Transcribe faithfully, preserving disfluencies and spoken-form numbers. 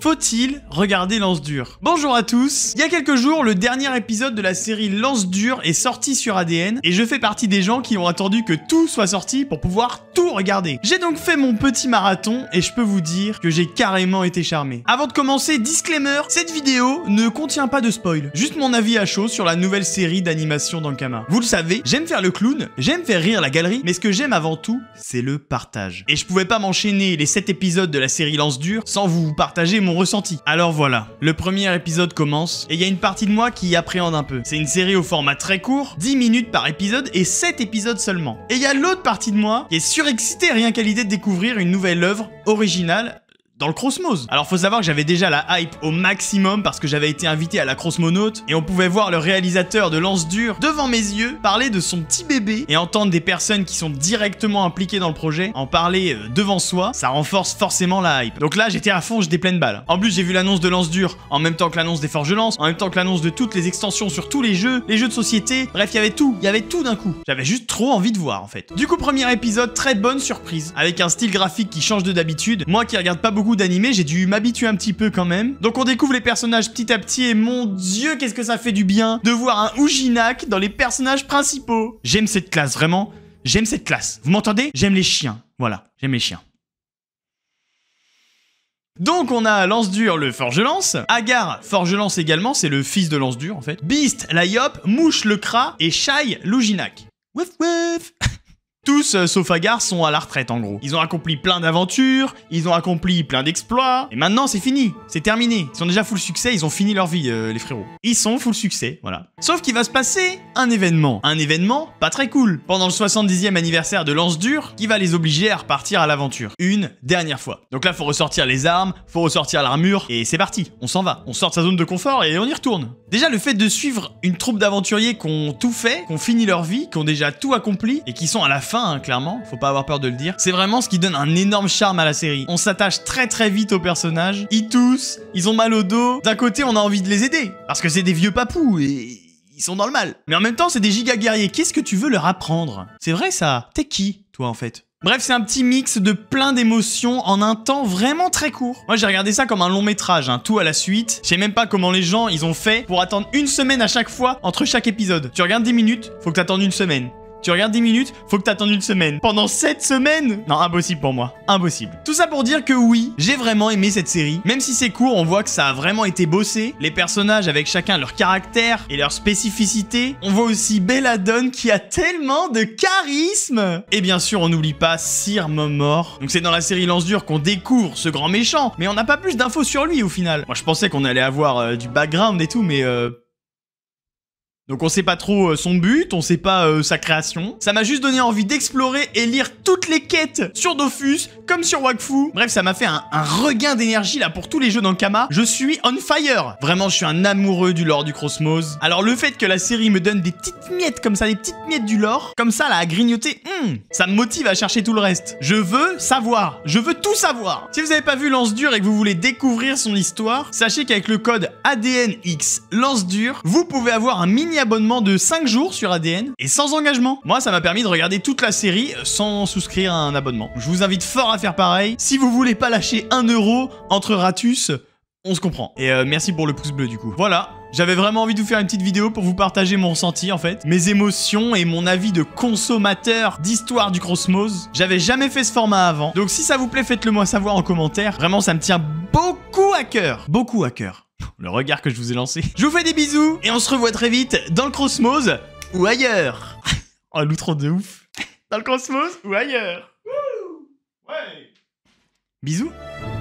Faut-il regarder Lance Dur? Bonjour à tous. Il y a quelques jours, le dernier épisode de la série Lance Dur est sorti sur A D N et je fais partie des gens qui ont attendu que tout soit sorti pour pouvoir tout regarder. J'ai donc fait mon petit marathon et je peux vous dire que j'ai carrément été charmé. Avant de commencer, disclaimer, cette vidéo ne contient pas de spoil, juste mon avis à chaud sur la nouvelle série d'animation d'Ankama. Vous le savez, j'aime faire le clown, j'aime faire rire la galerie, mais ce que j'aime avant tout, c'est le partage. Et je pouvais pas m'enchaîner les sept épisodes de la série Lance Dur sans vous partager mon ressenti. Alors voilà, le premier épisode commence et il y a une partie de moi qui appréhende un peu. C'est une série au format très court, dix minutes par épisode et sept épisodes seulement. Et il y a l'autre partie de moi qui est surexcitée rien qu'à l'idée de découvrir une nouvelle œuvre originale dans le Crossmose. Alors faut savoir que j'avais déjà la hype au maximum parce que j'avais été invité à la Crossmonaute et on pouvait voir le réalisateur de Lance Dur devant mes yeux parler de son petit bébé et entendre des personnes qui sont directement impliquées dans le projet en parler euh, devant soi, ça renforce forcément la hype. Donc là j'étais à fond, j'étais pleine balle. En plus j'ai vu l'annonce de Lance Dur en même temps que l'annonce des Forges Lance, en même temps que l'annonce de toutes les extensions sur tous les jeux, les jeux de société, bref il y avait tout, il y avait tout d'un coup. J'avais juste trop envie de voir en fait. Du coup premier épisode, très bonne surprise, avec un style graphique qui change de d'habitude. Moi qui regarde pas beaucoup d'animé, j'ai dû m'habituer un petit peu quand même. Donc on découvre les personnages petit à petit et mon dieu qu'est-ce que ça fait du bien de voir un Ujinak dans les personnages principaux. J'aime cette classe, vraiment. J'aime cette classe. Vous m'entendez? J'aime les chiens. Voilà, j'aime les chiens. Donc on a Lance Dur, le Forge Lance, Agar, Forge Lance également, c'est le fils de Lance Dur en fait, Beast, la Yop, Mouche, le Kra et Shai, l'Ujinak. Wouf wouf. Tous, euh, sauf Agar, sont à la retraite en gros. Ils ont accompli plein d'aventures, ils ont accompli plein d'exploits, et maintenant c'est fini, c'est terminé. Ils sont déjà full succès, ils ont fini leur vie, euh, les frérots. Ils sont full succès, voilà. Sauf qu'il va se passer un événement. Un événement pas très cool. Pendant le soixante-dixième anniversaire de Lance Dur, qui va les obliger à repartir à l'aventure. Une dernière fois. Donc là, faut ressortir les armes, faut ressortir l'armure, et c'est parti, on s'en va. On sort de sa zone de confort et on y retourne. Déjà, le fait de suivre une troupe d'aventuriers qui ont tout fait, qui ont fini leur vie, qui ont déjà tout accompli, et qui sont à la fin, Hein, clairement, faut pas avoir peur de le dire. C'est vraiment ce qui donne un énorme charme à la série. On s'attache très très vite aux personnages. Ils toussent, ils ont mal au dos. D'un côté, on a envie de les aider, parce que c'est des vieux papous et ils sont dans le mal. Mais en même temps, c'est des giga guerriers. Qu'est-ce que tu veux leur apprendre? C'est vrai ça? T'es qui, toi, en fait? Bref, c'est un petit mix de plein d'émotions en un temps vraiment très court. Moi, j'ai regardé ça comme un long métrage, hein, tout à la suite. Je sais même pas comment les gens, ils ont fait pour attendre une semaine à chaque fois entre chaque épisode. Tu regardes dix minutes, faut que t'attendes une semaine. Tu regardes dix minutes, faut que t'attendes une semaine. Pendant sept semaines? Non, impossible pour moi. Impossible. Tout ça pour dire que oui, j'ai vraiment aimé cette série. Même si c'est court, on voit que ça a vraiment été bossé. Les personnages avec chacun leur caractère et leur spécificité. On voit aussi Belladone qui a tellement de charisme. Et bien sûr, on n'oublie pas Sir Momor. Donc c'est dans la série Lance Dur qu'on découvre ce grand méchant. Mais on n'a pas plus d'infos sur lui au final. Moi, je pensais qu'on allait avoir euh, du background et tout, mais... Euh... Donc on sait pas trop euh, son but, on sait pas euh, sa création. Ça m'a juste donné envie d'explorer et lire toutes les quêtes sur Dofus, comme sur Wakfu. Bref, ça m'a fait un, un regain d'énergie là pour tous les jeux d'Ankama. Je suis on fire. Vraiment, je suis un amoureux du lore du Crossmose. Alors le fait que la série me donne des petites miettes comme ça, des petites miettes du lore, comme ça là à grignoter, hmm, ça me motive à chercher tout le reste. Je veux savoir, je veux tout savoir. Si vous avez pas vu Lance Dur et que vous voulez découvrir son histoire, sachez qu'avec le code A D N X Lance Dur, vous pouvez avoir un mini abonnement de cinq jours sur A D N et sans engagement. Moi, ça m'a permis de regarder toute la série sans souscrire à un abonnement. Je vous invite fort à faire pareil. Si vous voulez pas lâcher un euro entre ratus, on se comprend. Et euh, merci pour le pouce bleu du coup. Voilà. J'avais vraiment envie de vous faire une petite vidéo pour vous partager mon ressenti en fait, mes émotions et mon avis de consommateur d'histoire du Crossmose. J'avais jamais fait ce format avant, donc si ça vous plaît, faites-le moi savoir en commentaire. Vraiment, ça me tient beaucoup à cœur. Beaucoup à cœur. Le regard que je vous ai lancé. Je vous fais des bisous et on se revoit très vite dans le Crossmose ou ailleurs. Oh, l'outro de ouf. Dans le Crossmose ou ailleurs. Wouh. Ouais. Bisous.